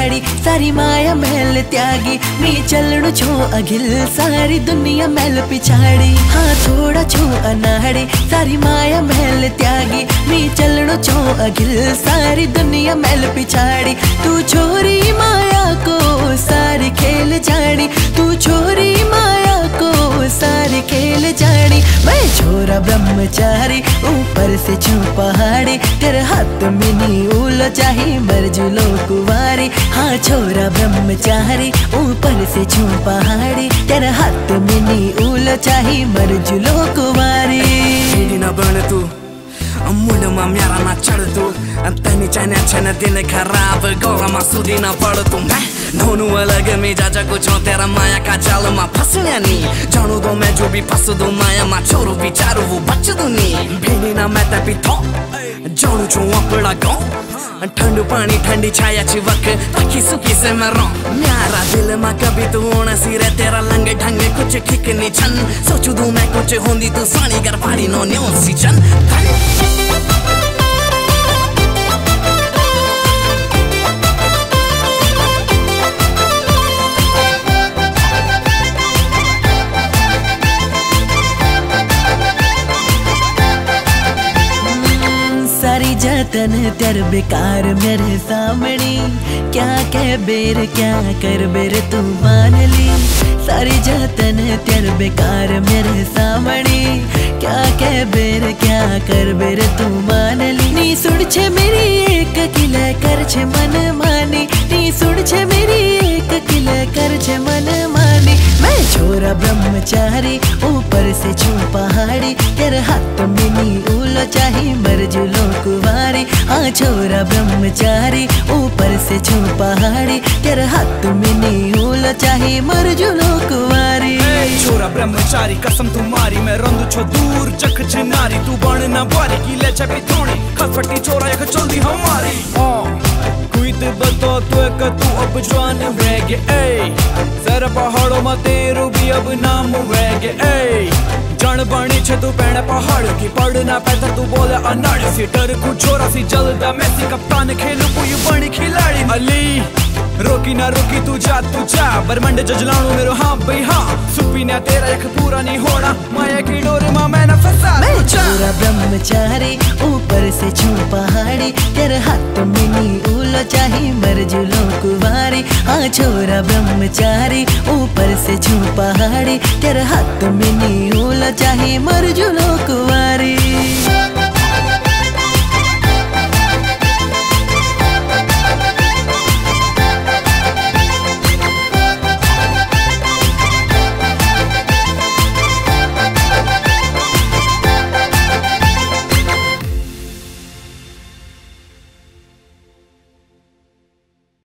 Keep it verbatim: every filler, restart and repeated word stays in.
पिछाड़ी सारी माया महल त्यागी मी चलणु छो अघिल सारी दुनिया महल पिछाड़ी हाँ थोड़ा छो अनाड़ी सारी माया महल त्यागी मी चलणु छो अघिल सारी दुनिया महल पिछाड़ी तू छोरी माया को सारी खेल जानी तू छोरी माया को सारी खेल जानी मैं छोरा ब्रह्मचारी ऊपर से छू पहाड़ी तेरे हाथ में नी उलो चाही मरजुलो कुवारी हाँ छोरा ब्रह्मचारी ऊपर से छू पहाड़ी तेरे हाथ में नी उलो चाही मरजुलो कुवारी ना बन तू मुंड मा म्यारा ना चढ़ तू तनी चाहने अच्छा न दिन खराब गौरा मा सुधी ना पड़ तू नोनू अलग में जाजा कुछ तेरा माया का जाल मा फसने नी जानू दो मैं जो भी फस दो माया मा छोरू बिचारू वो बच दू नी भेड़ी ना मैं तभी थो जानू छू अपना गाँव ठंडू पानी ठंडी छाया चिवक ताकि सुखी से मैं रहूं म्यारा दिल मा कभी तू होना सी रे तेरा लंगे ढंगे कुछ ठीक नहीं छन सोचू दू मैं कुछ होंदी तू सानी कर पारी नो न्यो सी चन सारी जतन तेर बेकार मेरे सामने क्या कह बेर क्या कर बेर तू मान ली सारी जतन तेर बेकार मेरे सामने क्या कह बेर क्या कर बेर तू मान ली नी सुन छे मेरी एक किले कर छे मन मानी नी सुन छे मेरी एक किले कर छे मन मानी मैं छोरा ब्रह्मचारी ऊपर से छू पहाड़ी तेरे हाथ में नी उलो चाही मरजुलो कुवारी हाँ छोरा ब्रह्मचारी ऊपर से छू पहाड़ी तेरे हाथ में नी उलो चाही मरजुलो कुवारी छोरा ब्रह्मचारी कसम तुम्हारी मैं रंदू छो दूर जख नारी तू बन ना बारी की ले छपी थोड़ी खसपट्टी छोरा एक चलदी हमारी कोई ते बता तू एक तू अब जवान रह गए ए जरा पहाड़ों में तेरू भी अब नाम रह गए ए जन बनी छे तू पेड़ पहाड़ की पड़ना पैदा तू बोले अनाड़ी सी डर को छोरा सी जल्दा मैसी कप्तान खेलू कोई बड़ी खिलाड़ी अली रोकी ना रोकी तू जा तू जा बरमंड जजलाणू मेरो हाँ भाई हाँ सुपी ना तेरा एक पूरा नहीं होना माया की डोर मां मैं ना फंसा मैं छोरा ब्रह्मचारी ऊपर से छू पहाड़ी तेरे हाथ में नी उलो चाही मरजुलो कुवारी हाँ छोरा ब्रह्मचारी ऊपर से छू पहाड़ी तेरे हाथ में नी उलो